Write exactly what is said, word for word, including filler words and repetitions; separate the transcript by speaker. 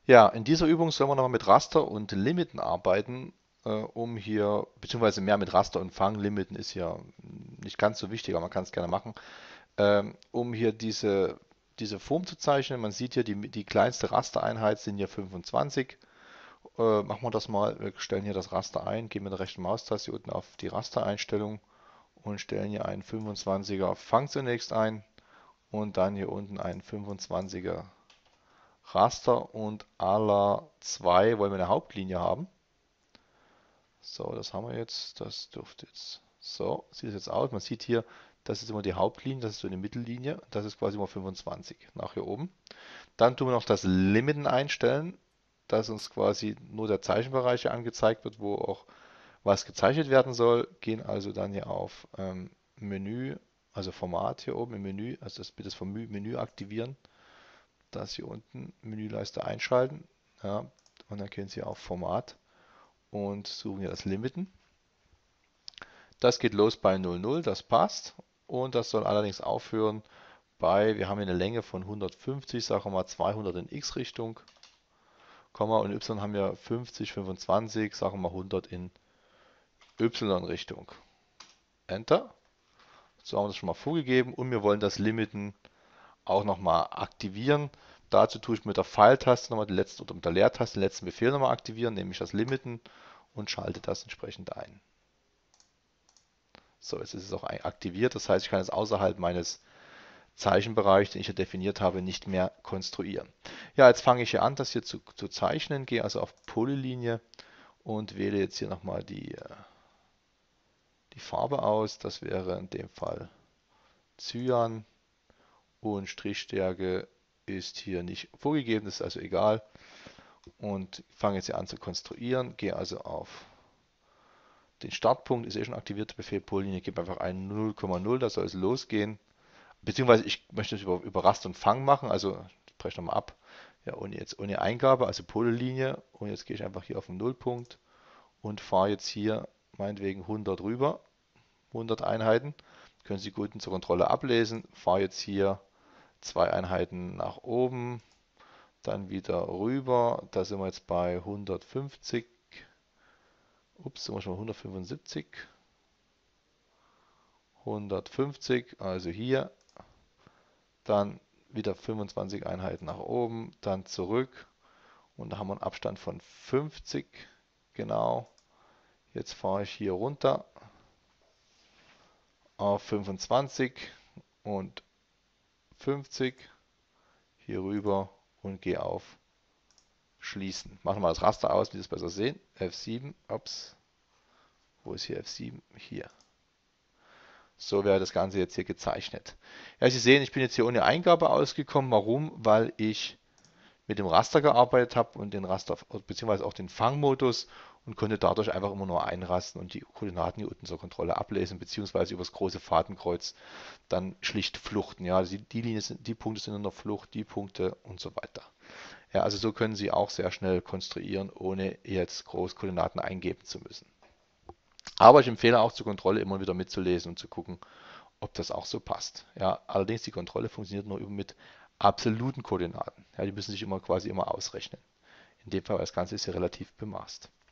Speaker 1: Ja, in dieser Übung sollen wir nochmal mit Raster und Limiten arbeiten, äh, um hier, beziehungsweise mehr mit Raster und Fang. Limiten ist ja nicht ganz so wichtig, aber man kann es gerne machen, ähm, um hier diese, diese Form zu zeichnen. Man sieht hier, die, die kleinste Rastereinheit sind hier fünfundzwanzig. Äh, machen wir das mal. Wir stellen hier das Raster ein, gehen mit der rechten Maustaste hier unten auf die Rastereinstellung und stellen hier einen fünfundzwanziger Fang zunächst ein und dann hier unten einen fünfundzwanziger Raster und aller zwei wollen wir eine Hauptlinie haben. So, das haben wir jetzt. Das dürfte jetzt. So, sieht es jetzt aus. Man sieht hier, das ist immer die Hauptlinie, das ist so eine Mittellinie. Das ist quasi immer fünfundzwanzig nach hier oben. Dann tun wir noch das Limiten einstellen, dass uns quasi nur der Zeichenbereich hier angezeigt wird, wo auch was gezeichnet werden soll. Gehen also dann hier auf ähm, Menü, also Format hier oben im Menü, also das bitte das Menü aktivieren. Das hier unten, Menüleiste einschalten. Ja, und dann gehen Sie auf Format und suchen hier das Limiten. Das geht los bei null null, das passt. Und das soll allerdings aufhören bei, wir haben hier eine Länge von hundertfünfzig, sagen wir mal zweihundert in X-Richtung, Komma und Y haben wir fünfzig, fünfundzwanzig, sagen wir mal hundert in Y-Richtung. Enter. So haben wir das schon mal vorgegeben und wir wollen das Limiten auch nochmal aktivieren. Dazu tue ich mit der Pfeiltaste nochmal die letzte oder mit der Leertaste den letzten Befehl nochmal aktivieren, nämlich das Limiten und schalte das entsprechend ein. So, jetzt ist es auch aktiviert, das heißt, ich kann es außerhalb meines Zeichenbereichs, den ich hier definiert habe, nicht mehr konstruieren. Ja, jetzt fange ich hier an, das hier zu, zu zeichnen, gehe also auf Polylinie und wähle jetzt hier nochmal die, äh, die Farbe aus. Das wäre in dem Fall Cyan und Strichstärke ist hier nicht vorgegeben, das ist also egal. Und fange jetzt hier an zu konstruieren, gehe also auf den Startpunkt, ist eh schon aktiviert, der Befehl Polylinie, gebe einfach ein null Komma null, da soll es losgehen. Beziehungsweise ich möchte es über, über Rast und Fang machen, also ich breche nochmal ab, ja, ohne, jetzt, ohne Eingabe, also Polylinie. Und jetzt gehe ich einfach hier auf den Nullpunkt und fahre jetzt hier meinetwegen hundert rüber, hundert Einheiten. Können Sie gut zur Kontrolle ablesen. Fahre jetzt hier zwei Einheiten nach oben, dann wieder rüber. Da sind wir jetzt bei hundertfünfzig. Ups, sind wir schon mal hundertfünfundsiebzig. hundertfünfzig, also hier. Dann wieder fünfundzwanzig Einheiten nach oben, dann zurück. Und da haben wir einen Abstand von fünfzig. Genau. Jetzt fahre ich hier runter auf fünfundzwanzig und fünfzig. Hier rüber und gehe auf Schließen. Machen wir mal das Raster aus, wie Sie es besser sehen. F sieben. Ups. Wo ist hier F sieben? Hier. So wäre das Ganze jetzt hier gezeichnet. Ja, Sie sehen, ich bin jetzt hier ohne Eingabe ausgekommen. Warum? Weil ich mit dem Raster gearbeitet habe und den Raster, beziehungsweise auch den Fangmodus und konnte dadurch einfach immer nur einrasten und die Koordinaten hier unten zur Kontrolle ablesen, beziehungsweise über das große Fadenkreuz dann schlicht fluchten. Ja, die, die, Linie sind, die Punkte sind in der Flucht, die Punkte und so weiter. Ja, also so können Sie auch sehr schnell konstruieren, ohne jetzt groß Koordinaten eingeben zu müssen. Aber ich empfehle auch zur Kontrolle immer wieder mitzulesen und zu gucken, ob das auch so passt. Ja, allerdings die Kontrolle funktioniert nur mit absoluten Koordinaten. Ja, die müssen sich immer quasi immer ausrechnen. In dem Fall, das Ganze ist ja relativ bemaßt.